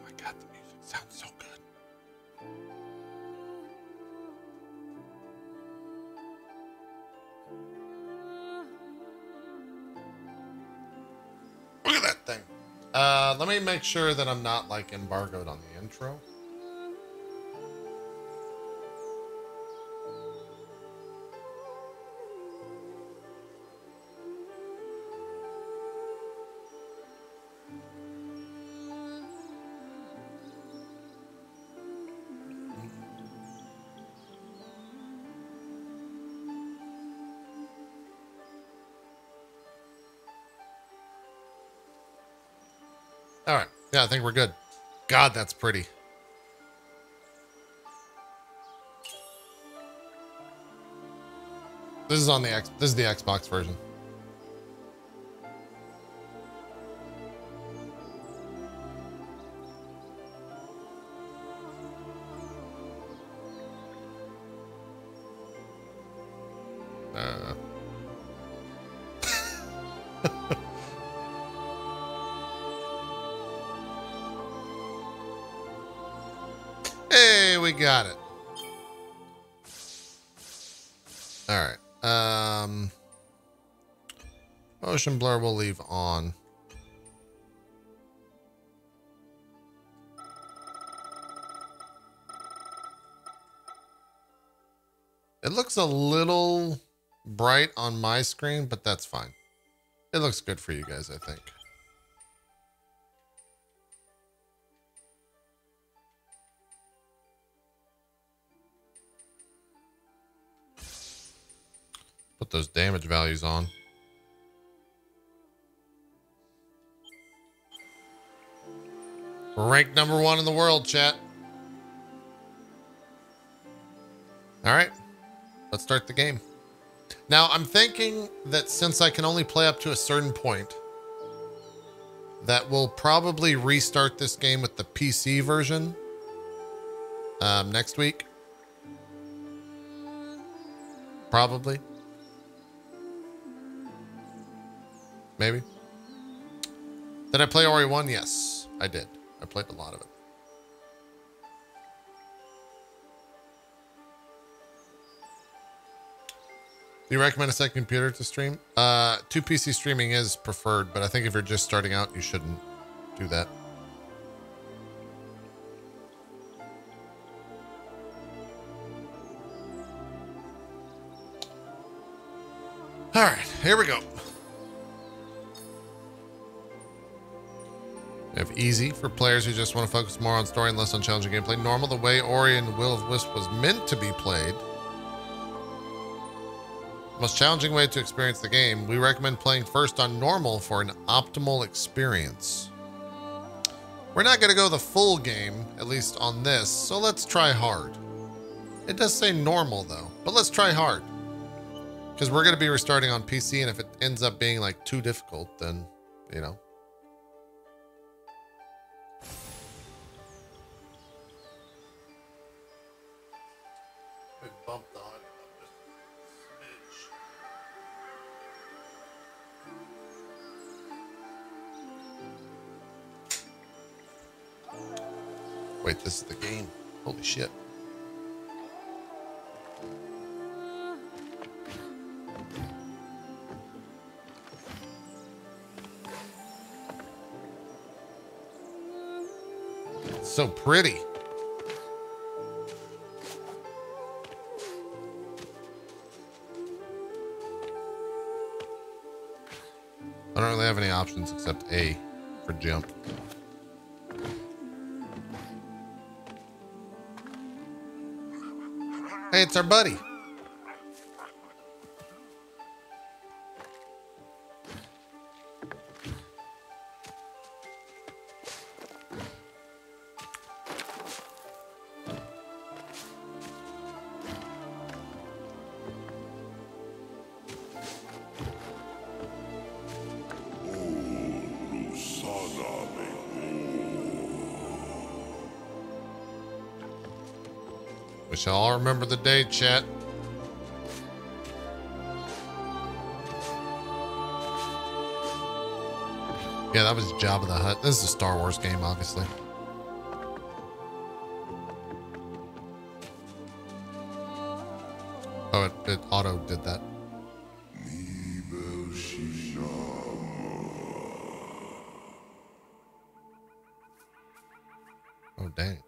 my God, the music sounds so good. Look at that thing. Let me make sure that I'm not like embargoed on the intro. All right. Yeah, I think we're good. God, that's pretty. This is on the this is the Xbox version. Hey, we got it. All right. Motion blur we'll leave on. It looks a little bright on my screen, but that's fine. It looks good for you guys, I think. Put those damage values on. We're ranked #1 in the world, chat. All right, let's start the game. Now, I'm thinking that since I can only play up to a certain point, that we'll probably restart this game with the PC version next week. Probably. Maybe. Did I play Ori 1? Yes, I did. I played a lot of it. Do you recommend a second computer to stream? 2 PC streaming is preferred, but I think if you're just starting out, you shouldn't do that. All right, here we go. We have easy for players who just want to focus more on story and less on challenging gameplay. Normal, the way Ori and Will of Wisps was meant to be played. Most challenging way to experience the game. We recommend playing first on normal for an optimal experience. We're not going to go the full game, at least on this, so let's try hard. It does say normal though, but let's try hard. Because we're going to be restarting on PC, and if it ends up being like too difficult, then, you know. Bump the audio up just a smidge. Wait, this is the game. Holy shit. It's so pretty. I don't really have any options except A for jump. Hey, it's our buddy. We shall all remember the day, chat. Yeah, that was Jabba the Hutt. This is a Star Wars game, obviously. Oh, it auto did that. Oh, dang.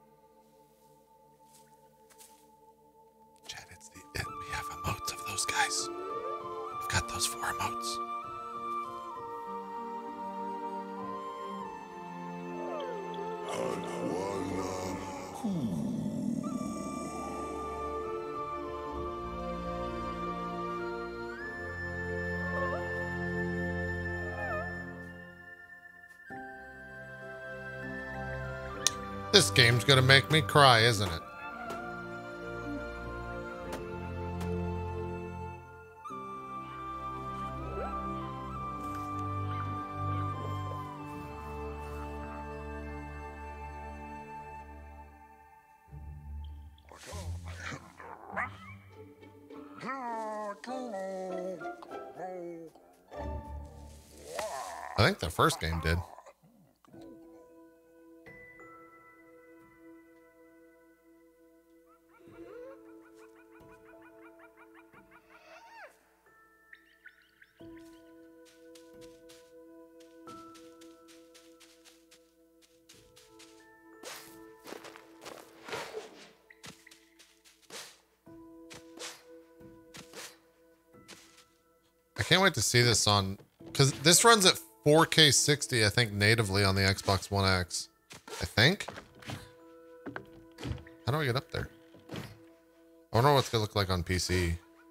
Chad, it's we have emotes of those guys. We've got those 4 emotes. This game's gonna make me cry, isn't it? I think the first game did. I can't wait to see this on, because this runs at 4K 60, I think, natively on the Xbox One X. I think? How do I get up there? I wonder what it's going to look like on PC.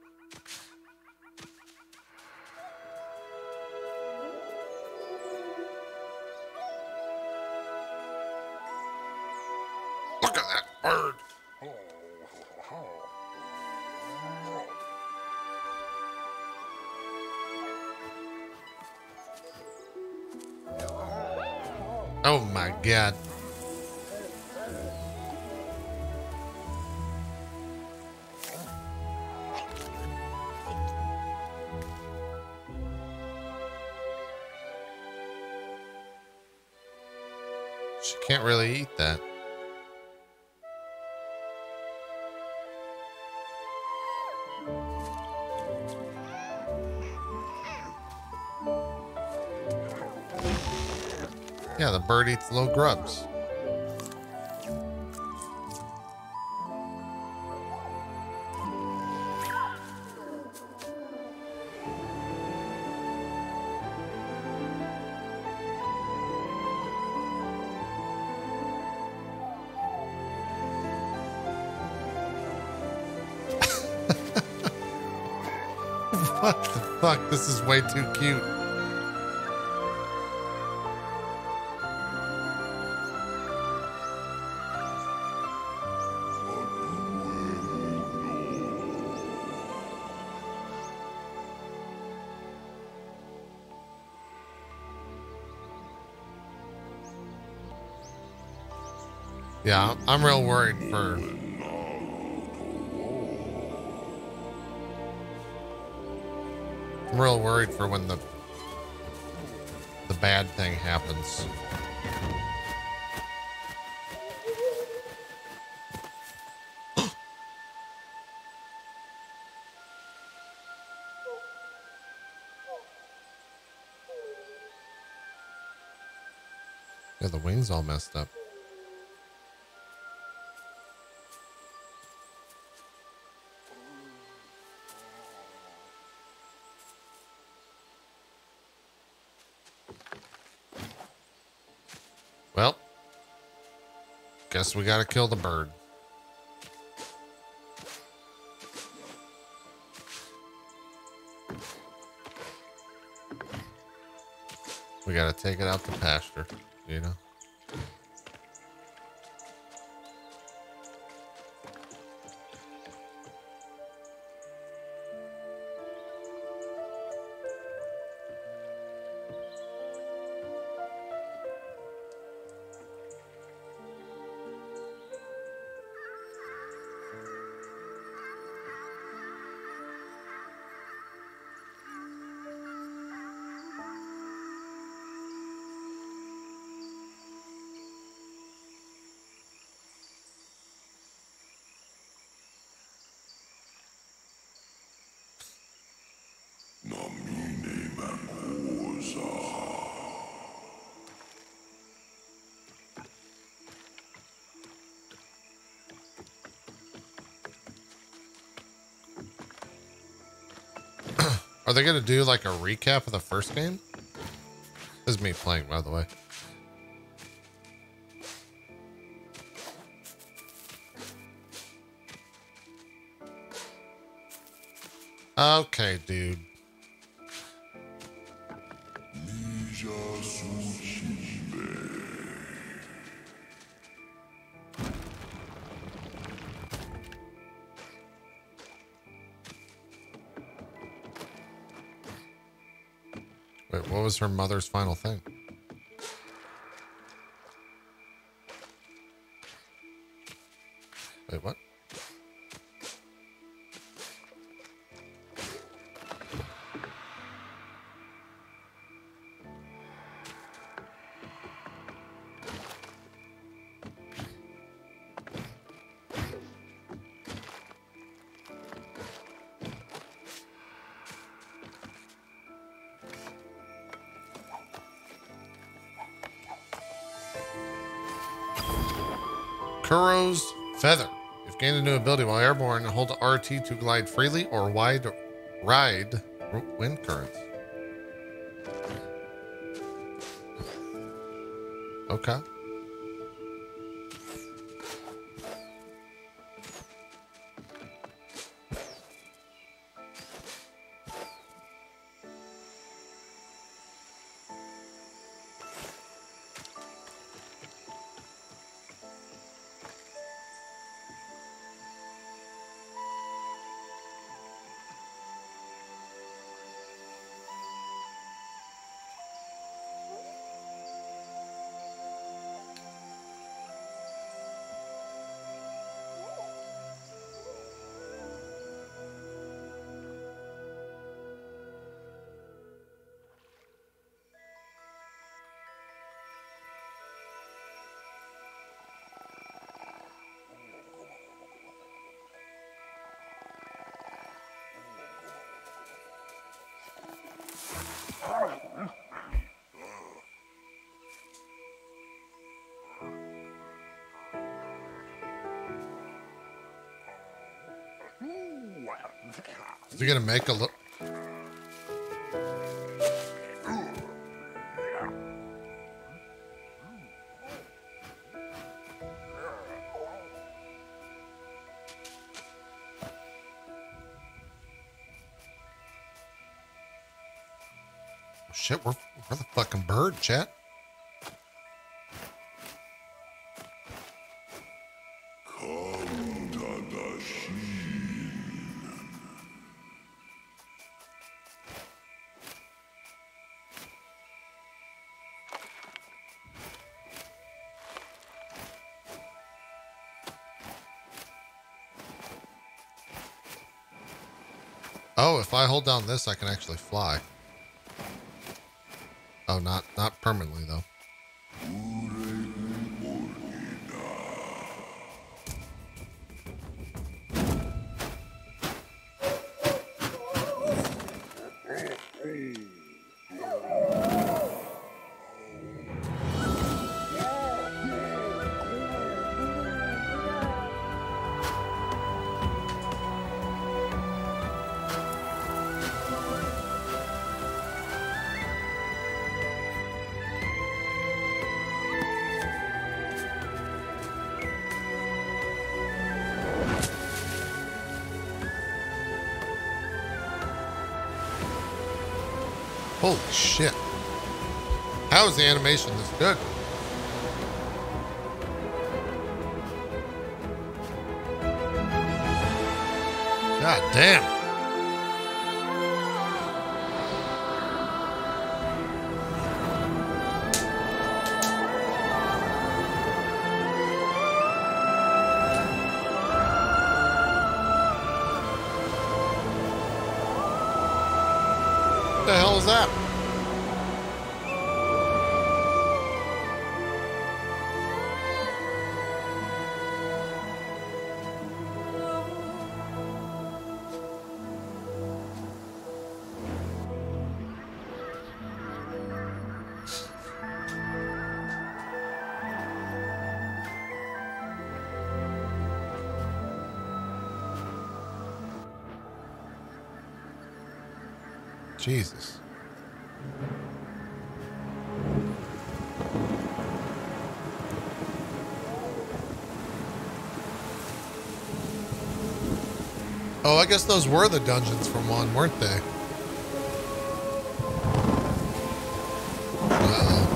Look at that bird! Oh my god. She can't really eat that. Yeah, the bird eats little grubs. What the fuck? This is way too cute. Yeah, I'm real worried for... I'm real worried for when the bad thing happens. Yeah, the wing's all messed up. Well, guess we gotta kill the bird. We gotta take it out to pasture, you know? Are they going to do like a recap of the first game? This is me playing, by the way. Okay, dude. Wait, what was her mother's final thing? Wait, what? Kuro's Feather. You've gained a new ability while airborne. Hold RT to glide freely or ride wind currents. Okay. Is he gonna make a look? Shit, we're the fucking bird, chat. Oh, if I hold down this, I can actually fly. Oh, not permanently though. Holy shit. How is the animation this good? God damn. What the hell is that? Jesus. Oh, I guess those were the dungeons from one, weren't they? Uh-oh.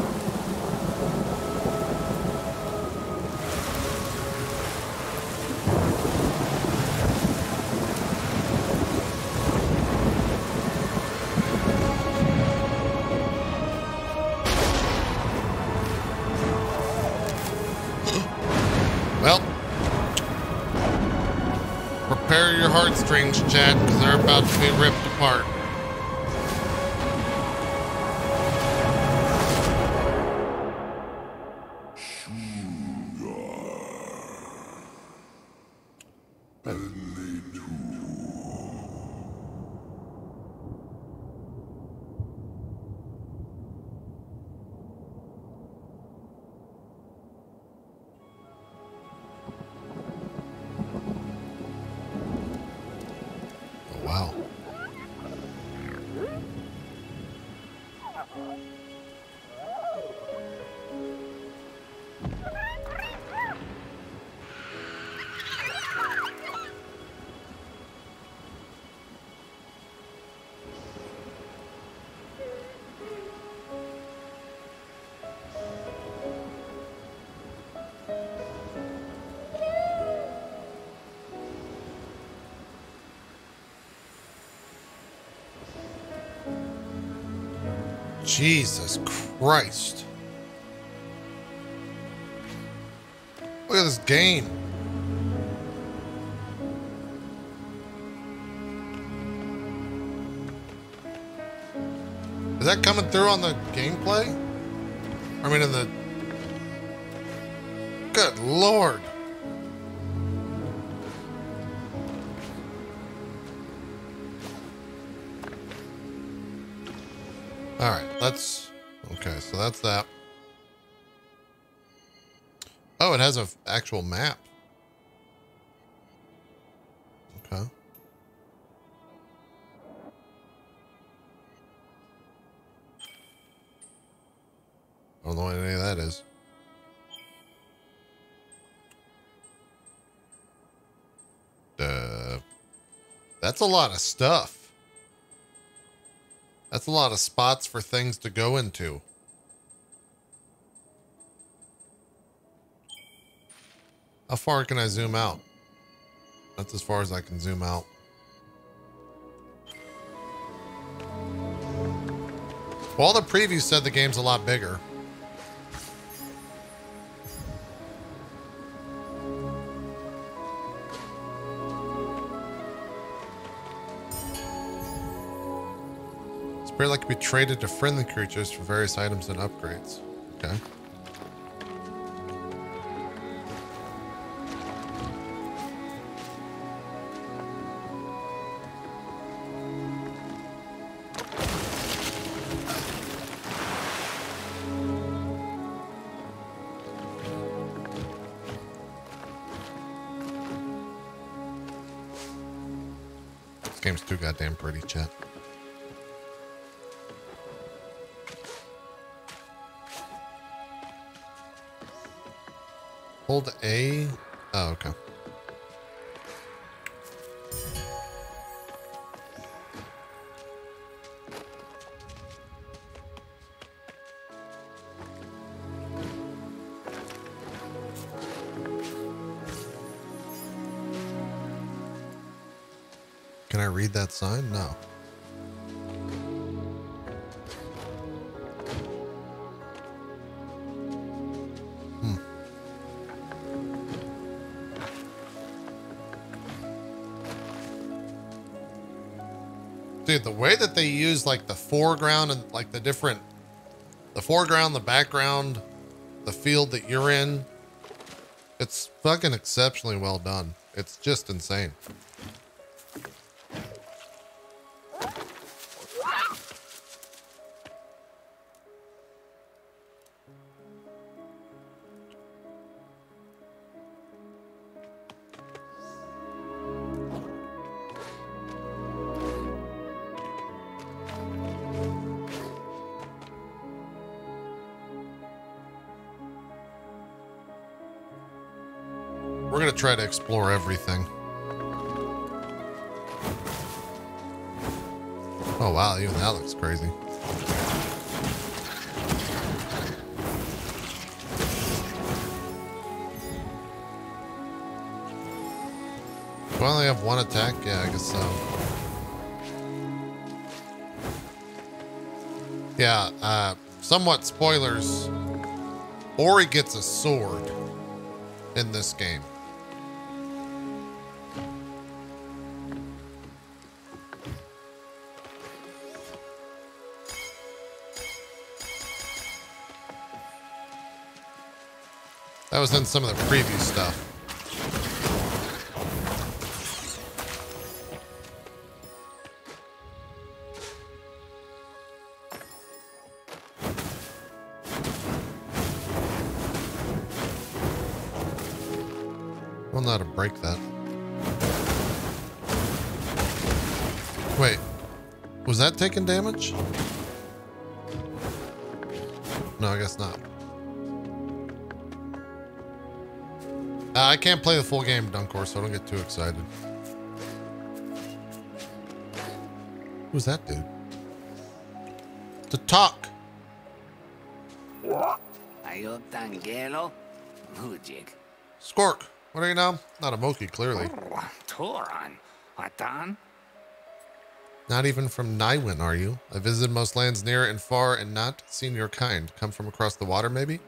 Well, prepare your heartstrings, chat, because they're about to be ripped apart. Wow. Jesus Christ. Look at this game. Is that coming through on the gameplay? I mean, in the... Good Lord. All right, let's... Okay, so that's that. Oh, it has an actual map. Okay. I don't know what any of that is. That's a lot of stuff. That's a lot of spots for things to go into. How far can I zoom out? That's as far as I can zoom out. Well, all the previews said the game's a lot bigger. Spirit can be traded to friendly creatures for various items and upgrades. Okay. This game's too goddamn pretty, chat. Hold A. Oh, okay. Can I read that sign? No. Dude, the way that they use like the foreground and like the foreground, the background, the field that you're in, it's fucking exceptionally well done. It's just insane. gonna try to explore everything. Oh wow, even that looks crazy. Do I only have one attack? Yeah, I guess so. Yeah, somewhat spoilers. Ori gets a sword in this game. That was in some of the preview stuff. I don't know how to break that. Wait, was that taking damage? No, I guess not. I can't play the full game, Dunkor, so I don't get too excited. Who's that dude? To talk. Skork, what are you now? Not a Moki, clearly. Not even from Nywin, are you? I visited most lands near and far and not seen your kind. Come from across the water, maybe?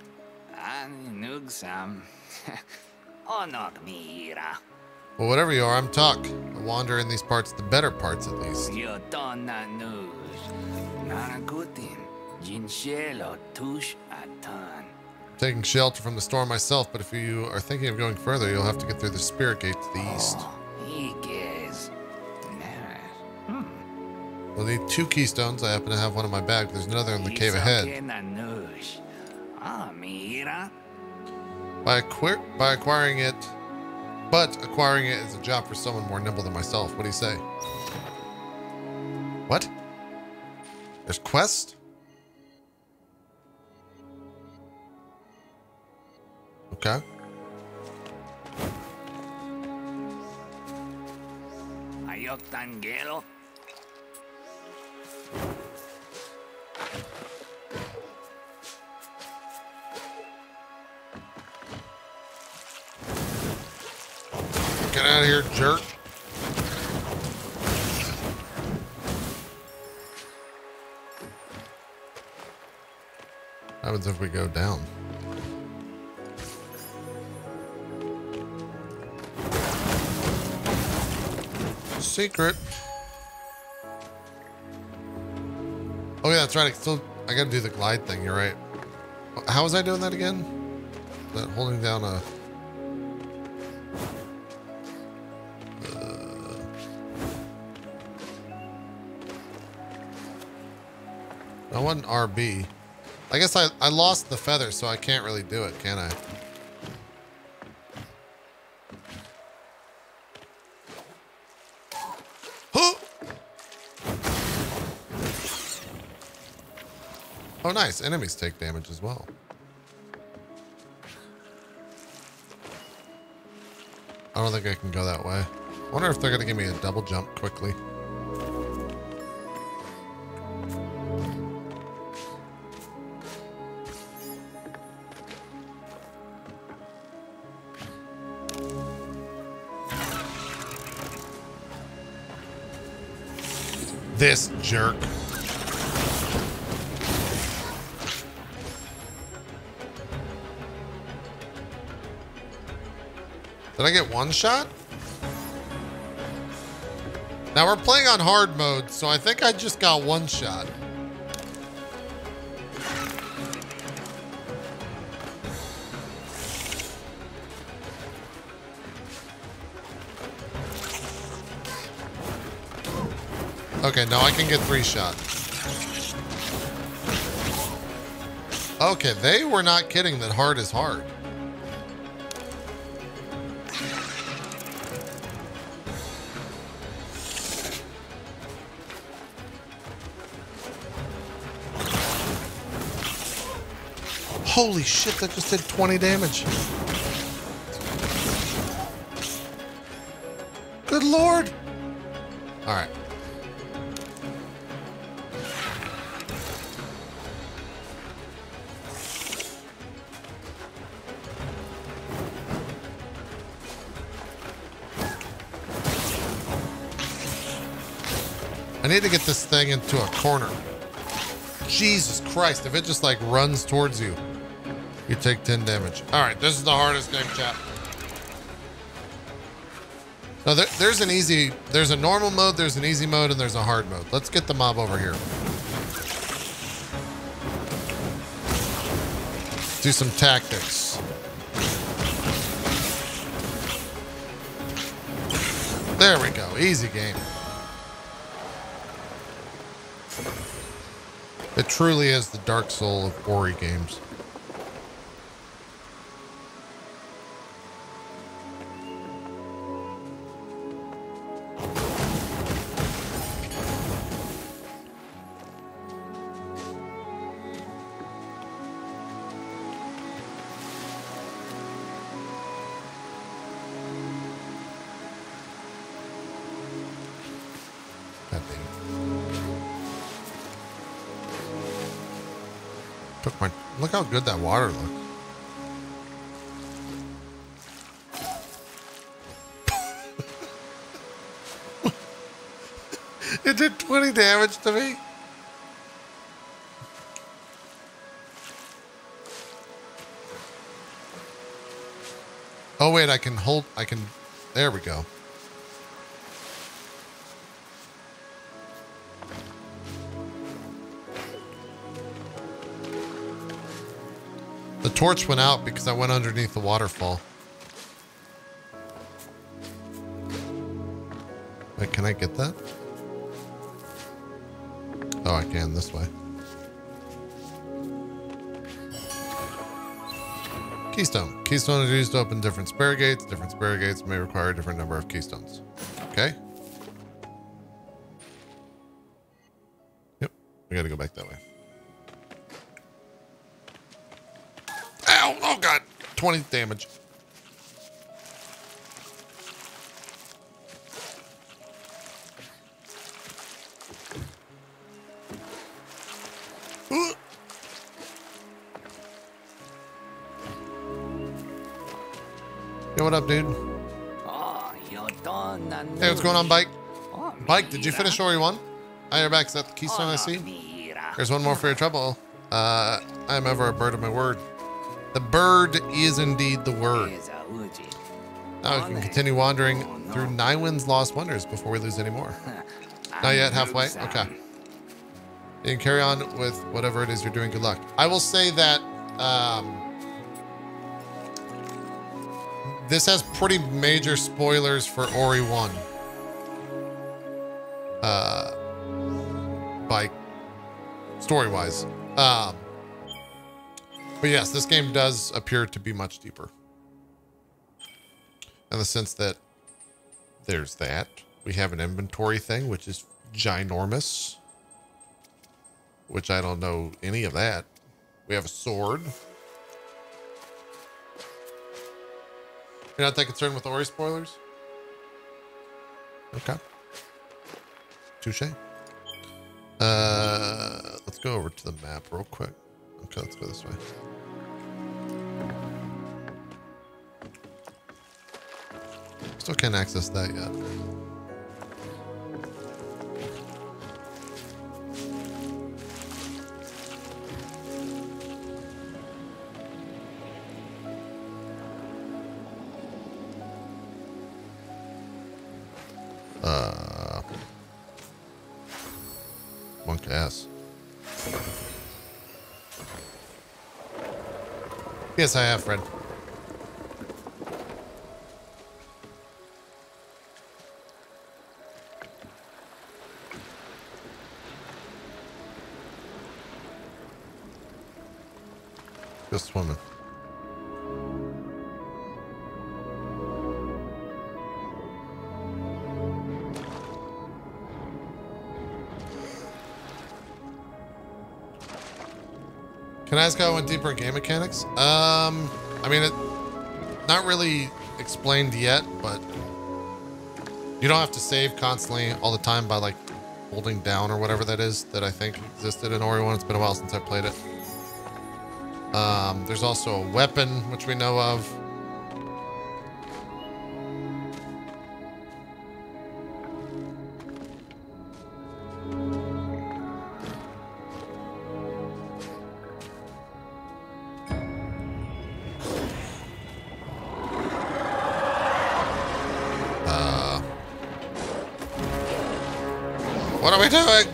Well, whatever you are, I'm Talk. I wander in these parts, the better parts at least. Taking shelter from the storm myself, but if you are thinking of going further, you'll have to get through the Spirit Gate to the east. We'll need 2 keystones. I happen to have one in my bag. There's another in the cave ahead. By acquiring it, but acquiring it is a job for someone more nimble than myself. What do you say? What? There's quest? Okay. Get out of here, jerk. What happens if we go down? Secret. Oh yeah, that's right. I gotta do the glide thing. You're right. How was I doing that again? That holding down a. I wasn't RB. I guess I lost the feather, so I can't really do it, can I? Oh, nice. Enemies take damage as well. I don't think I can go that way. I wonder if they're going to give me a double jump quickly. This jerk. Did I get one shot? Now we're playing on hard mode, so I think I just got one shot. Okay, no, I can get 3 shots. Okay, they were not kidding that hard is hard. Holy shit, that just did 20 damage. Good Lord. All right. I need to get this thing into a corner. Jesus Christ, if it just like runs towards you, you take 10 damage. All right, this is the hardest game, chat. No, there's a normal mode, there's an easy mode, and there's a hard mode. Let's get the mob over here. Do some tactics. There we go, easy game. It truly is the Dark Soul of Ori games. Look how good that water looks. It did 20 damage to me. Oh wait, I can, there we go. The torch went out because I went underneath the waterfall. Wait, can I get that? Oh, I can this way. Keystone. Keystone is used to open different spare gates. Different spare gates may require a different number of keystones. Okay. Yep. We got to go back that way. Ow! Oh god! 20 damage. Yo, what up, dude? Hey, what's going on, Bike? Bike, did you finish Ori 1? Hi, you're back. Is that the keystone I see? There's one more for your trouble. I'm ever a bird of my word. The bird is indeed the word. Now we can continue wandering through Nywin's Lost Wonders before we lose any more. Not yet, halfway? Okay. You can carry on with whatever it is you're doing. Good luck. I will say that this has pretty major spoilers for Ori 1. By story-wise. But yes, this game does appear to be much deeper. In the sense that there's that. We have an inventory thing, which is ginormous. Which I don't know any of that. We have a sword. You're not that concerned with Ori spoilers? Okay. Touche. Let's go over to the map real quick. Okay, let's go this way. Still can't access that yet. Monk ass. Yes, I have, Fred. Just swimming. Can I ask how I went deeper in game mechanics? I mean, it not really explained yet, but You don't have to save constantly all the time by like holding down or whatever that is that I think existed in Ori 1. It's been a while since I played it. There's also a weapon, which we know of. What are we doing?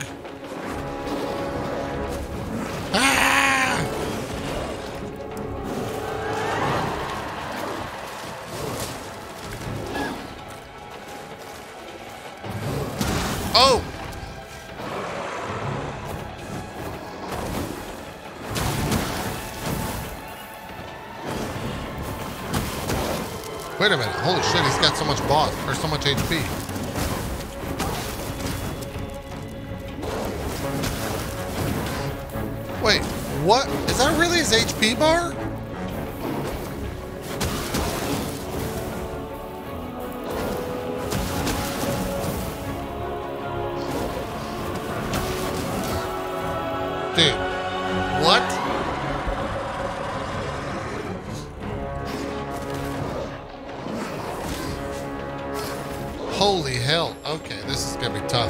Ah! Oh! Wait a minute. Holy shit, he's got so much boss, or so much HP. Wait, what? Is that really his HP bar? Dude, what? Holy hell. Okay, this is gonna be tough.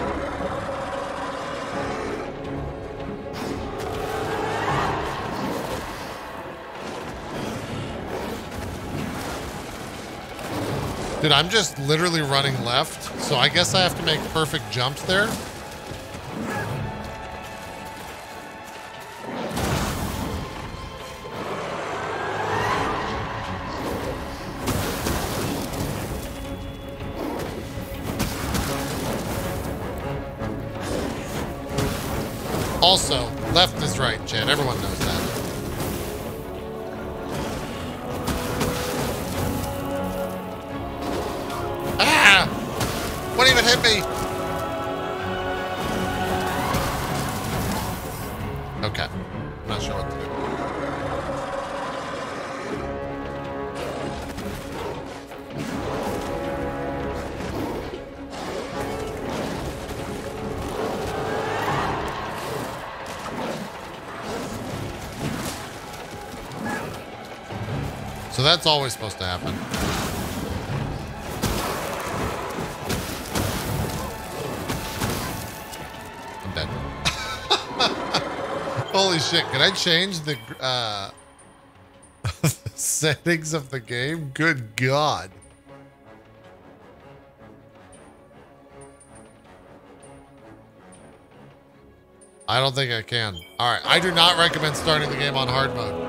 Dude, I'm just literally running left, so I guess I have to make perfect jumps there. Also, left is right, Chad. Everyone knows that. What even hit me? Okay. I'm not sure what to do. So that's always supposed to happen. Holy shit, can I change the settings of the game? Good God. I don't think I can. All right, I do not recommend starting the game on hard mode.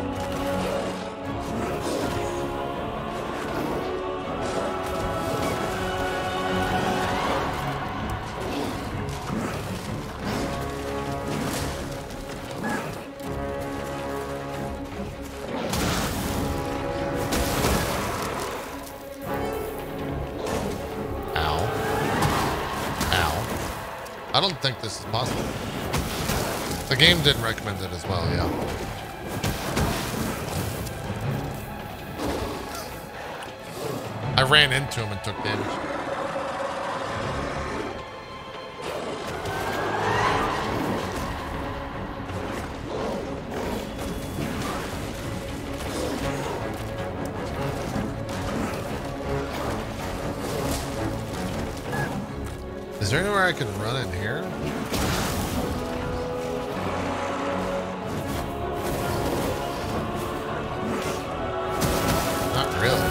I don't think this is possible. The game didn't recommend it as well, yeah. I ran into him and took damage. Is there anywhere I can run in here? Not really.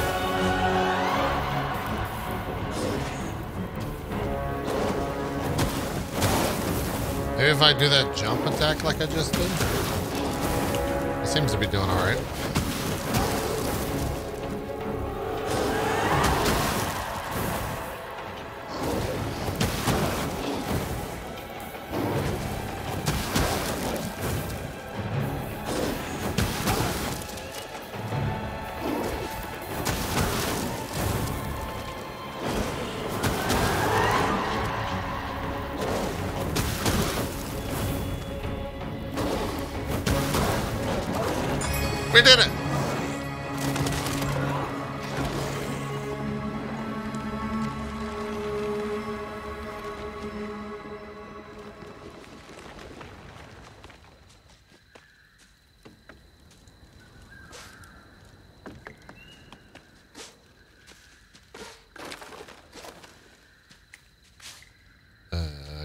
Maybe if I do that jump attack like I just did? It seems to be doing all right. We did it!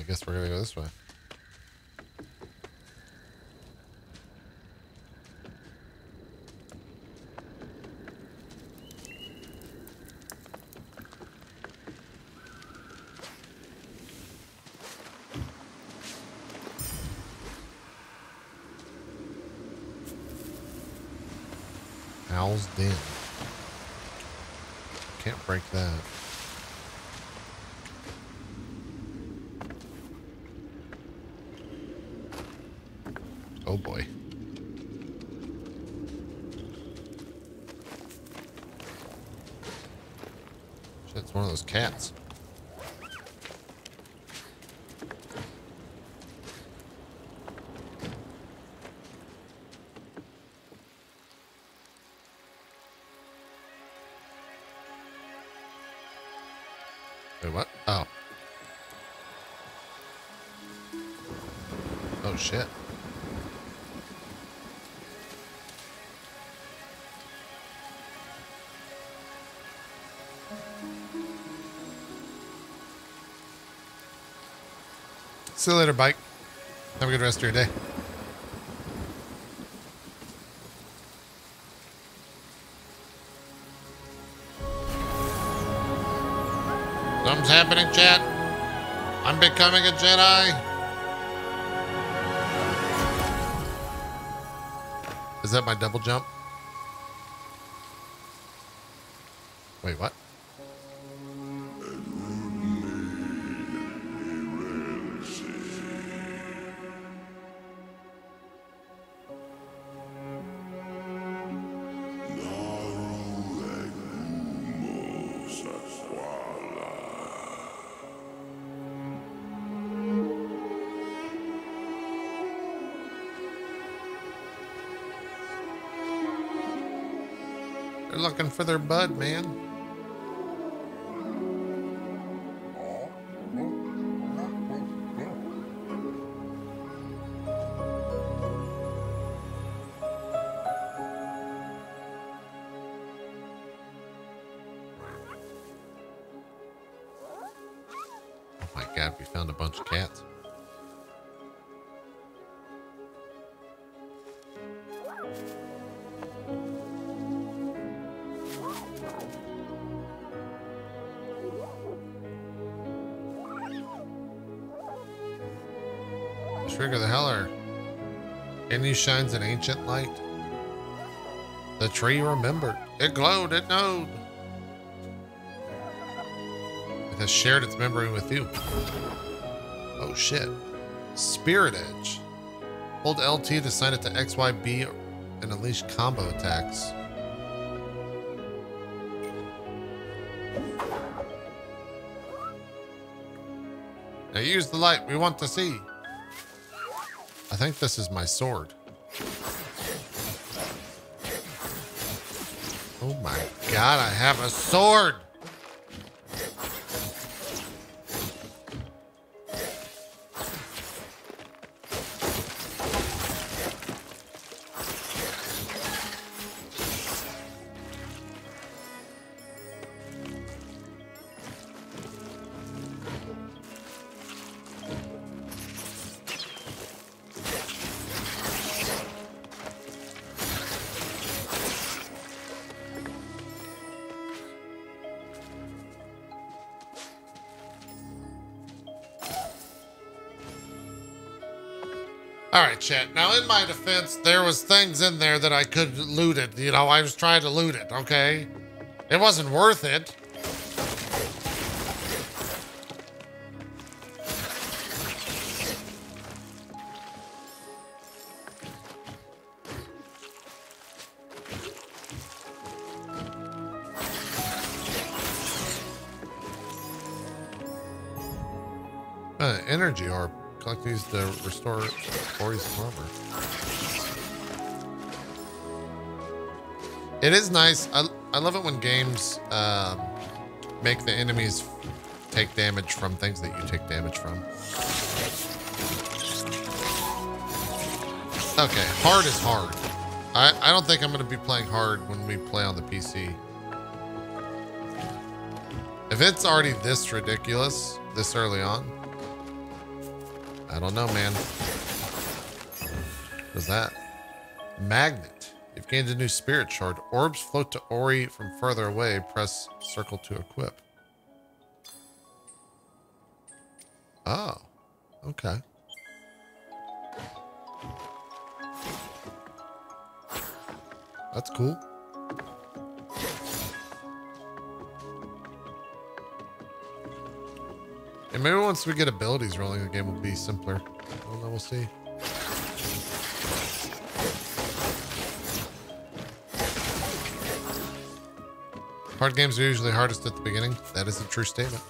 guess we're gonna go this way. Owl's Den. Can't break that. Oh boy. Shit, it's one of those cats. Wait, what? Oh. Oh, shit. See you later, bike. Have a good rest of your day. Something's happening, chat. I'm becoming a Jedi. Is that my double jump? Wait, what? They're looking for their bud, man. Oh my God, we found a bunch of cats. Trigger the heller. In you shines an ancient light. The tree remembered. It glowed, it knowed. It has shared its memory with you. Oh shit. Spirit Edge. Hold LT to assign it to XYB and unleash combo attacks. Now use the light we want to see. I think this is my sword. Oh my God, I have a sword! All right, chat. Now, in my defense, there was things in there that I could loot it. You know, I was trying to loot it, okay? It wasn't worth it. Energy orb. Collect these to restore Ori's armor. It is nice. I love it when games make the enemies take damage from things that you take damage from. Okay, hard is hard. I don't think I'm going to be playing hard when we play on the PC. If it's already this ridiculous this early on, I don't know, man. What's that? Magnet. You've gained a new spirit shard. Orbs float to Ori from further away. Press circle to equip. Oh, okay. That's cool. And maybe once we get abilities rolling, the game will be simpler. I don't know, we'll see. Hard games are usually hardest at the beginning. That is a true statement.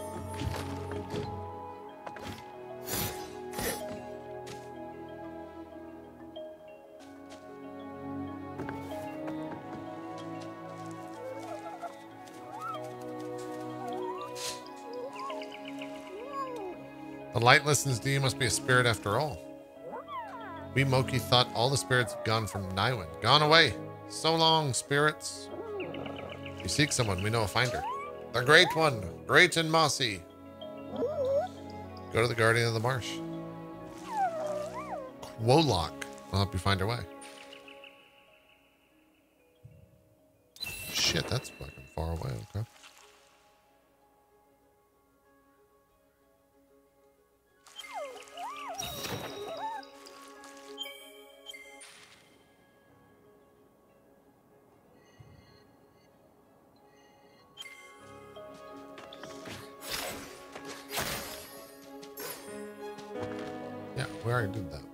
The light listens to you, must be a spirit after all. We Moki thought all the spirits had gone from Nywind. Gone away. So long, spirits. If you seek someone, we know a finder. The Great One. Great and mossy. Go to the Guardian of the Marsh. Quolock. I'll help you find our way. Shit, that's fucking far away. Okay. Yeah, we already did that.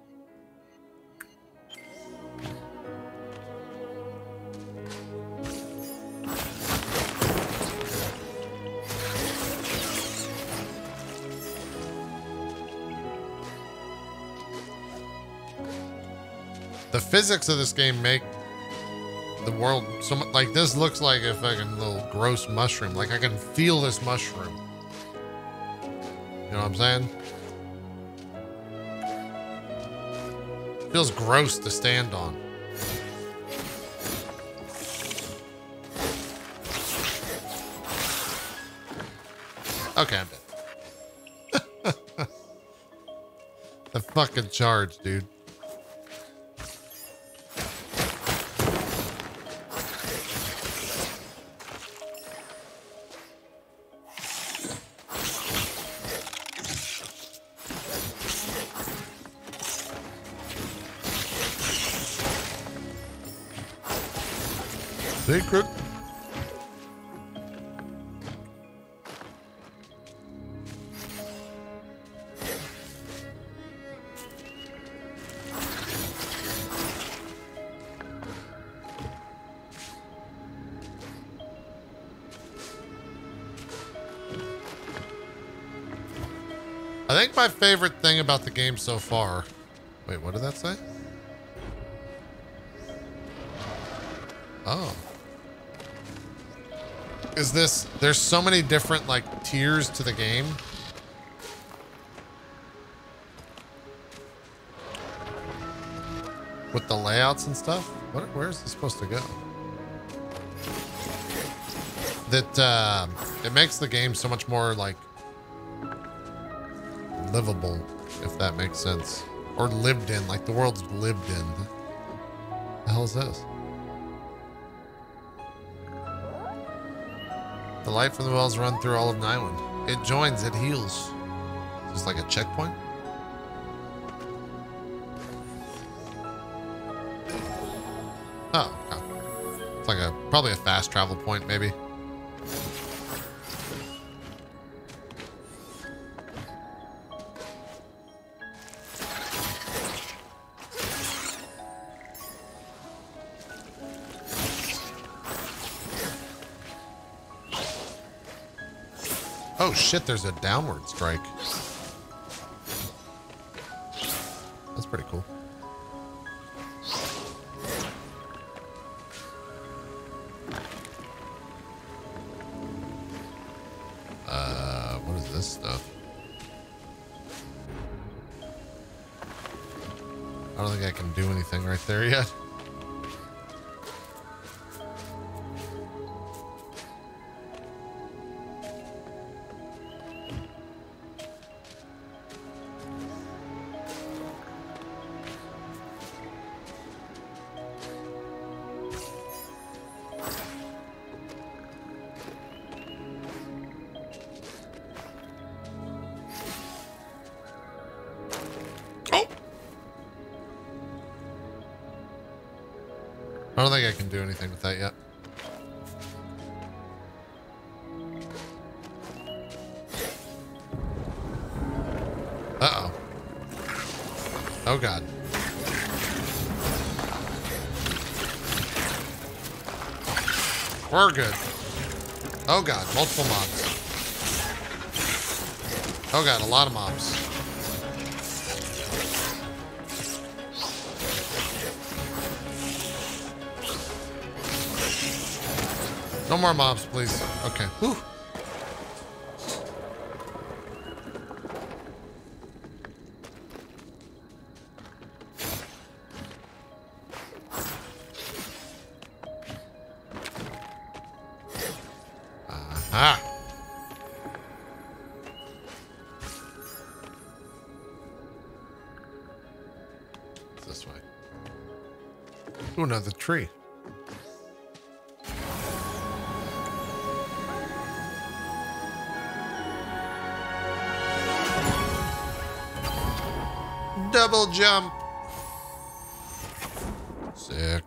The physics of this game make the world so much like this. Looks like a fucking little gross mushroom. Like I can feel this mushroom. You know what I'm saying? Feels gross to stand on. Okay, I'm dead. The fucking charge, dude. Secret. I think my favorite thing about the game so far. Wait, what did that say? Oh. Is this, there's so many different like tiers to the game. With the layouts and stuff. Where is this supposed to go? That it makes the game so much more like livable, if that makes sense. Or lived in, like the world's lived in. What the hell is this? The light from the wells run through all of Nywind. It joins, it heals. Just like a checkpoint. Oh, okay. It's like probably a fast travel point, maybe. Oh shit, there's a downward strike. That's pretty cool. What is this stuff? I don't think I can do anything right there yet. I don't think I can do anything with that yet. Uh-oh. Oh, God. We're good. Oh, God. Multiple mobs. Oh, God. A lot of mobs. No more mobs, please. Okay. Whew. Aha. It's this way. Ooh, another tree. Double jump. Sick.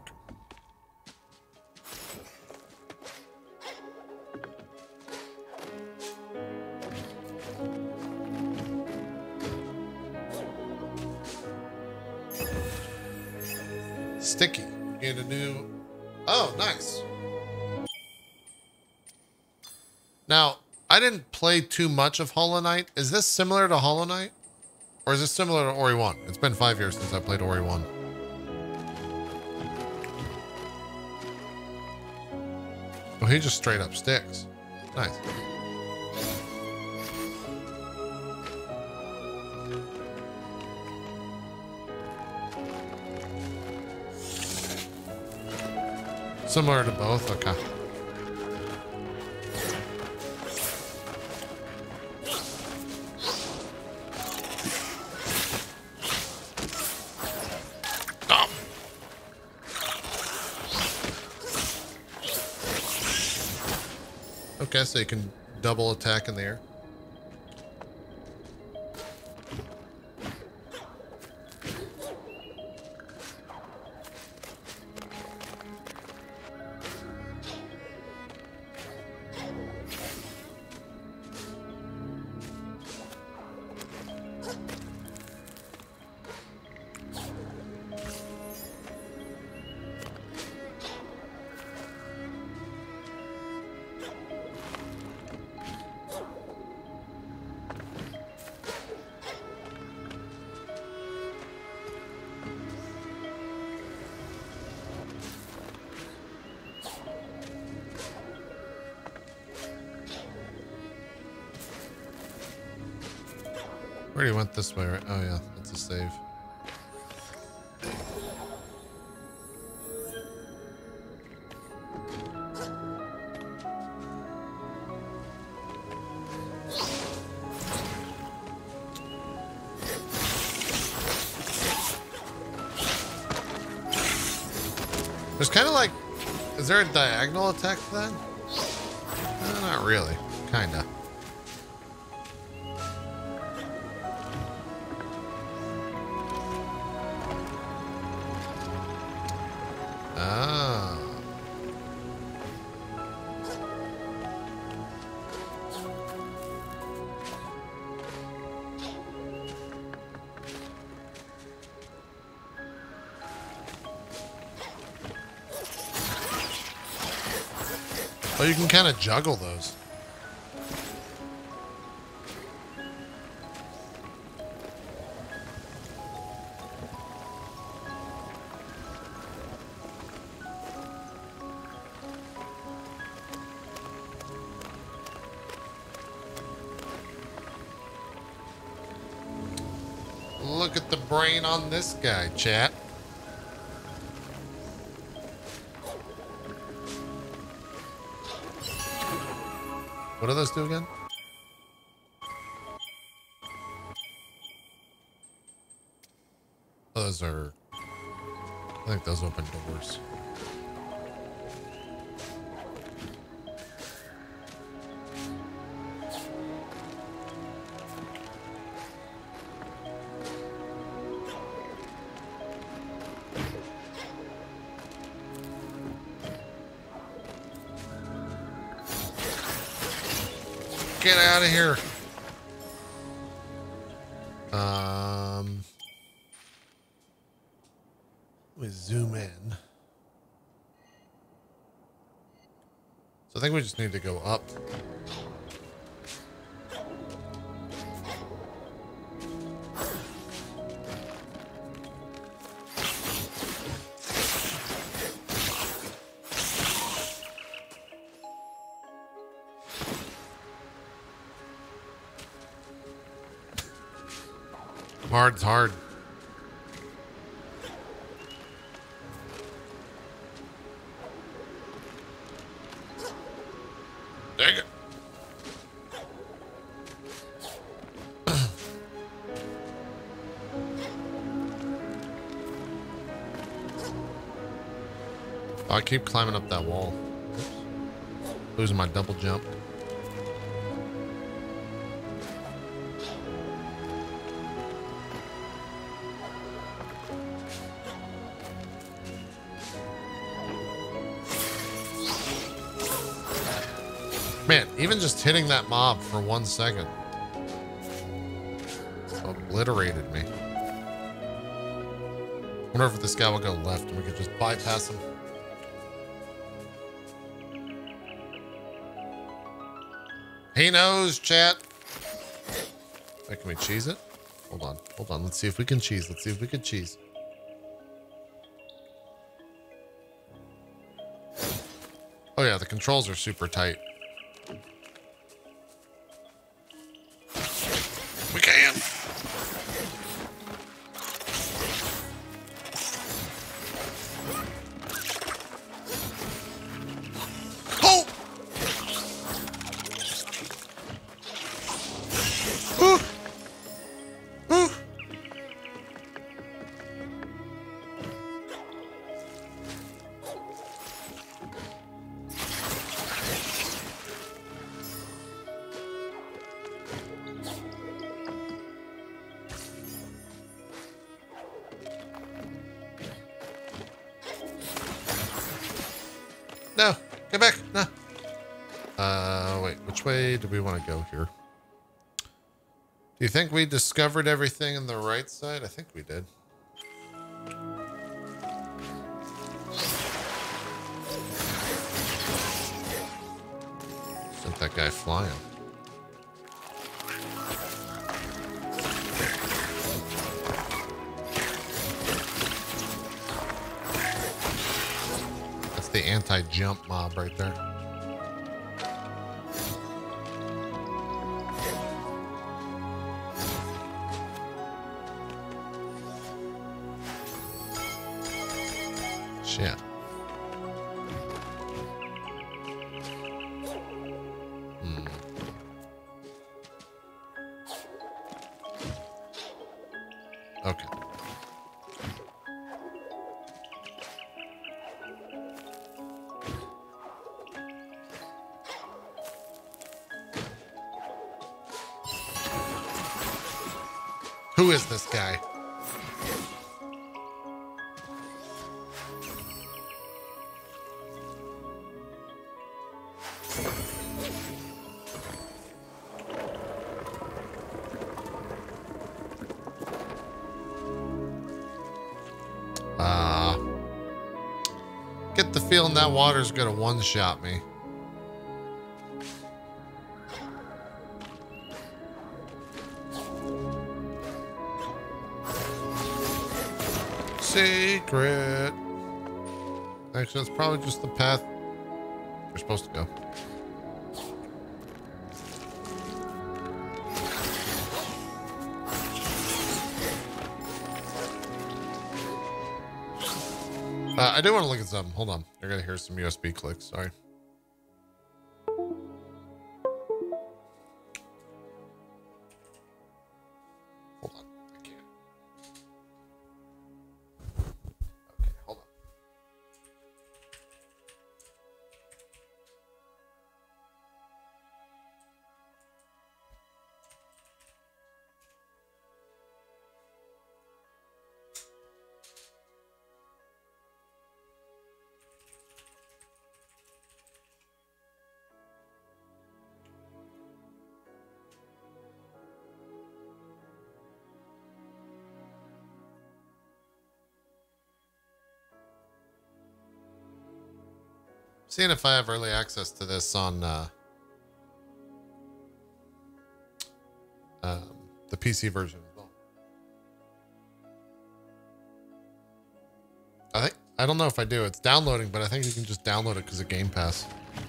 Sticky. Get a new... Oh, nice. Now, I didn't play too much of Hollow Knight. Is this similar to Hollow Knight? Or is this similar to Ori 1? It's been 5 years since I played Ori 1. Oh, he just straight up sticks. Nice. Similar to both? Okay. Okay, so you can double attack in the air. Already went this way, right? Oh yeah, that's a save. There's kind of like, is there a diagonal attack to that? Not really, kinda. Ah. Oh, you can kind of juggle those. Look at the brain on this guy, chat. What do those do again? Those are... I think those open doors. Get out of here. Let me zoom in. So I think we just need to go up. Hard's hard. Dang it. I keep climbing up that wall. Oops. Losing my double jump. Man, even just hitting that mob for 1 second obliterated me. Wonder if this guy will go left and we could just bypass him. He knows, chat. Wait, can we cheese it? Hold on, hold on. Let's see if we can cheese. Let's see if we can cheese. Oh yeah, the controls are super tight. We can. Oh! Ooh. Ooh. No, get back. No. Wait, which way do we want to go here? Do you think we discovered everything on the right side? I think we did. Sent that guy flying. That's the anti-jump mob right there. Shit. Okay. Who is this guy? Get the feeling that water's gonna one-shot me. Secret. Actually, it's probably just the path we're supposed to go. I do want to look at something. Hold on. You're going to hear some USB clicks. Sorry. Hold on. I can't. Okay, hold on. Seeing if I have early access to this on the PC version as well. I don't know if I do. It's downloading, but I think you can just download it because of Game Pass.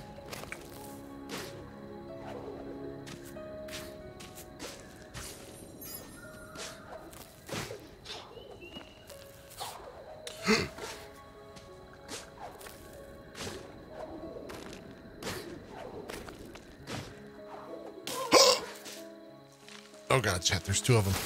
Oh god, chat, there's two of them.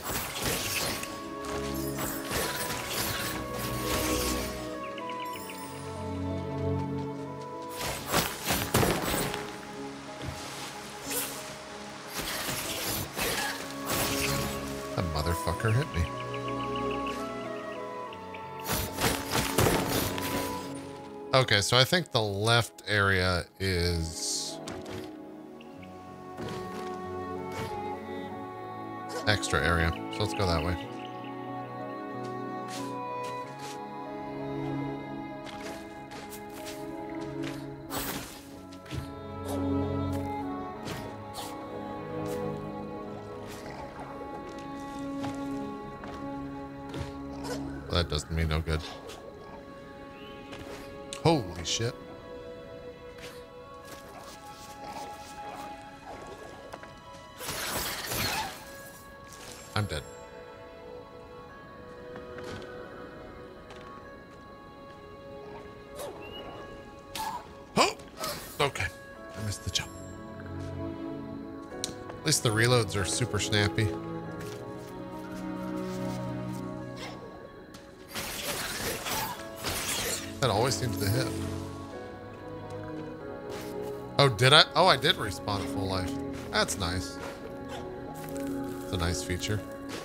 That motherfucker hit me. Okay, so I think the left area is extra area. So let's go that way. Well, that doesn't mean no good. Holy shit. I'm dead. Oh! Okay. I missed the jump. At least the reloads are super snappy. That always seems to hit. Oh, did I? Oh, I did respawn at full life. That's nice. It's a nice feature.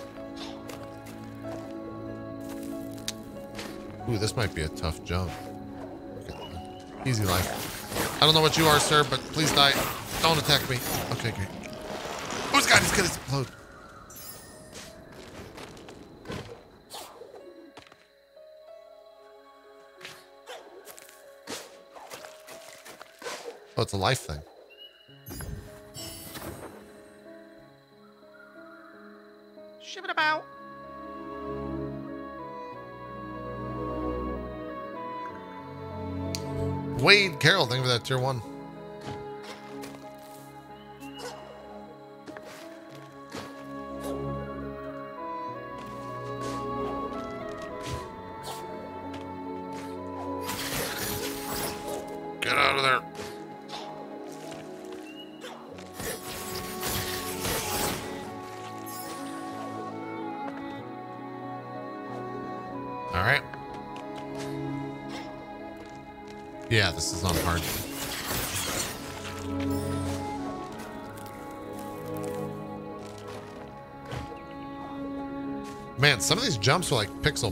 Ooh, this might be a tough jump. Easy life. I don't know what you are, sir, but please die. Don't attack me. Okay, great. Oh, this guy is gonna explode. Oh, it's a life thing. Ship it about. Wade Carroll, thank you for that tier 1. Get out of there. All right. Yeah, this is on hard. Man, some of these jumps are like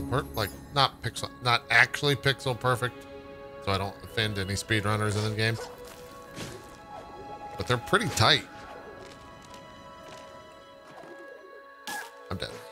not actually pixel perfect. So I don't offend any speedrunners in the game. But they're pretty tight. I'm dead.